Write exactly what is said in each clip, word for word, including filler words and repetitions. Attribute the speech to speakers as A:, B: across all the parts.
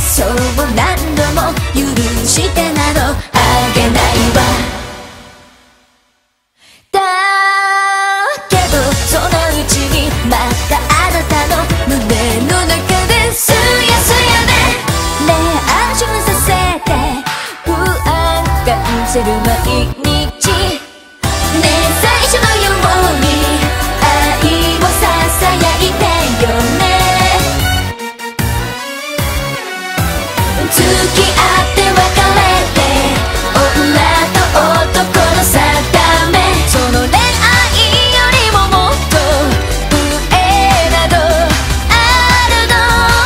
A: そう何度も許してなどあげないわ。だけどそのうちにまたあなたの胸の中ですやすやでねえ安心させて不安感じる毎日ねえ最初のように愛をささやいてよね。付き合って別れて女と男の定めその恋愛よりももっと上などあるの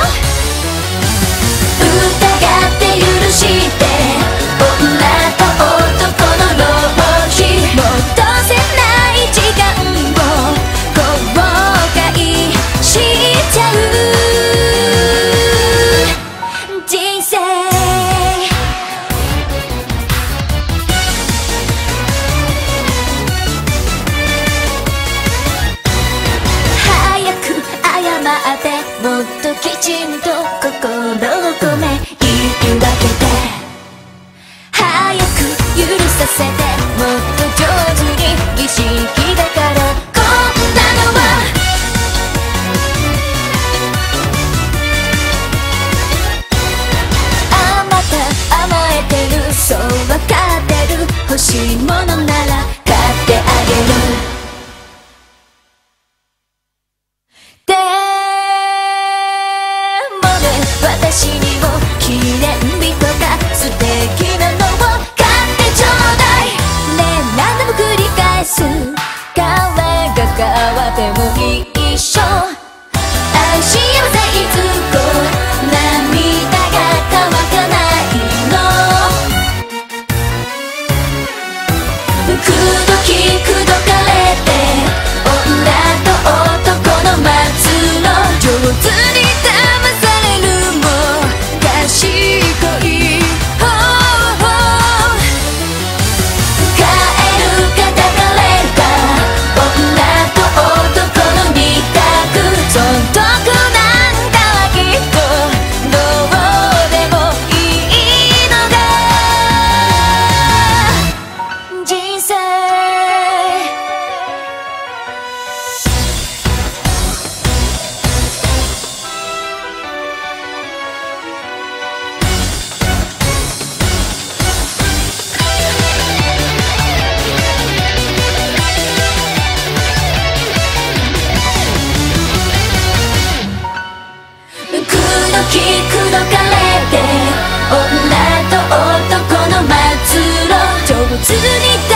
A: 疑って許して女と男の浪費戻せない時間を後悔しちゃう人生早く謝ってもっときちんと心を込め言い訳て早く許させてもっと上手に儀式だからこんなのはあなた甘えてるそうわかってる欲しいものなら買ってあげるでもね私にも記念日とか素敵なのを買ってちょうだいねえ何度も繰り返す彼が変わっても一緒愛し合うぜいつこ涙が乾かないのくどきくどかれて女と男の末路上手に騙されるも賢い方法帰るか抱かれるか女と男の二択損得なんかはきっとどうでもいいのが人生くどきくどかれて女と男の末路上手に